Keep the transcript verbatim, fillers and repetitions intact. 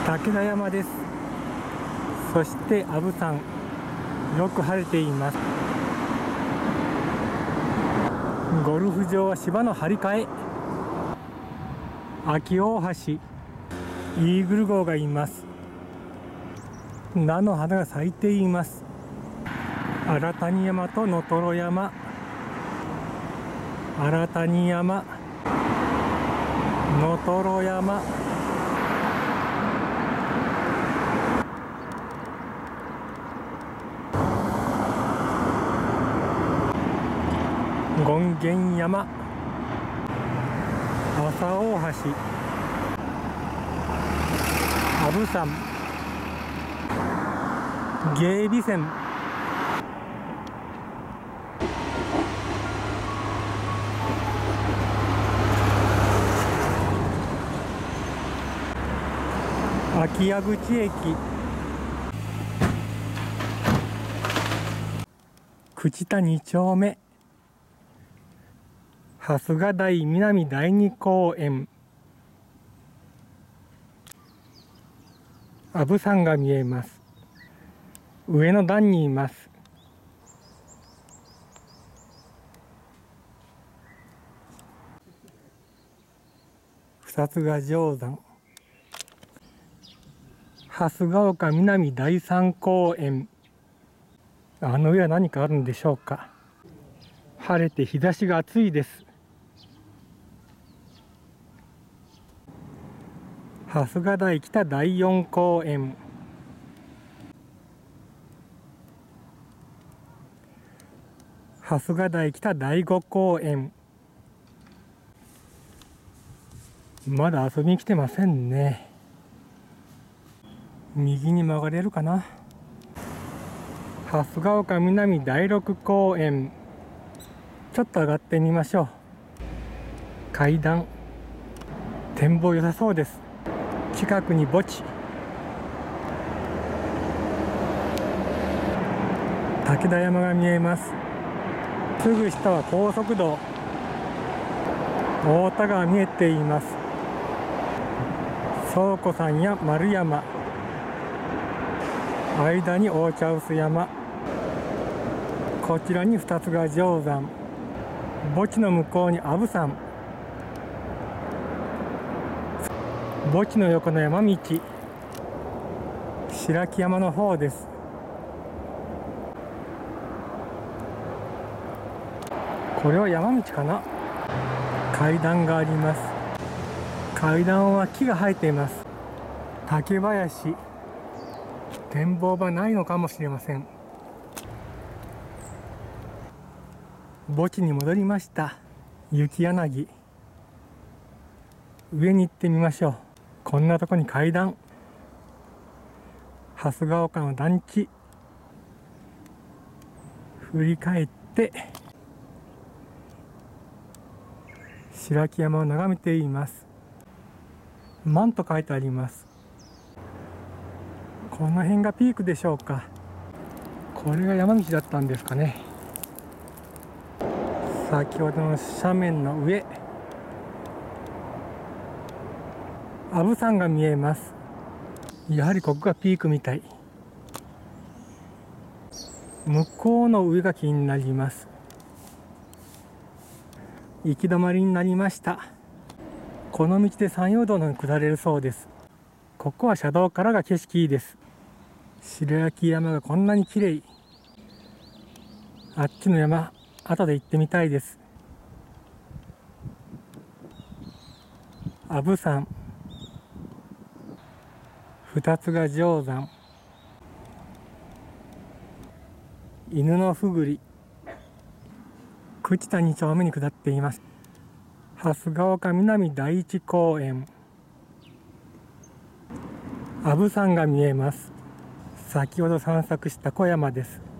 武田山です。そして阿武山、よく晴れています。ゴルフ場は芝の張り替え。秋大橋、イーグル号がいます。菜の花が咲いています。荒谷山と野取山、荒谷山、野取山、権現山、朝大橋、阿武山、芸備線、秋谷口駅、朽田に丁目、春日台南第二公園、阿武山が見えます。上の段にいます。二つヶ定山、蓮ヶ丘南第三公園。あの上は何かあるんでしょうか。晴れて日差しが暑いです。春日台北第四公園、春日台北第五公園。まだ遊びに来てませんね。右に曲がれるかな。春日丘南第六公園。ちょっと上がってみましょう。階段、展望良さそうです。近くに墓地、武田山が見えます。すぐ下は高速道、太田が見えています。倉庫山や丸山、間に大茶臼山、こちらに二つヶ定山、墓地の向こうに阿武山、墓地の横の山道、白木山の方です。これは山道かな。階段があります。階段は木が生えています。竹林、展望場ないのかもしれません。墓地に戻りました。雪柳、上に行ってみましょう。こんなとこに階段、蓮ヶ丘の団地、振り返って白木山を眺めています。万と書いてあります。この辺がピークでしょうか。これが山道だったんですかね。先ほどの斜面の上、阿武山が見えます。やはりここがピークみたい。向こうの上が気になります。行き止まりになりました。この道で山陽道の方に下れるそうです。ここは車道からが景色いいです。白木山がこんなに綺麗。あっちの山、後で行ってみたいです。阿武山、二つヶ定山、犬のふぐり、朽田二丁目に下っています。蓮ヶ丘南第一公園、阿武山が見えます。先ほど散策した小山です。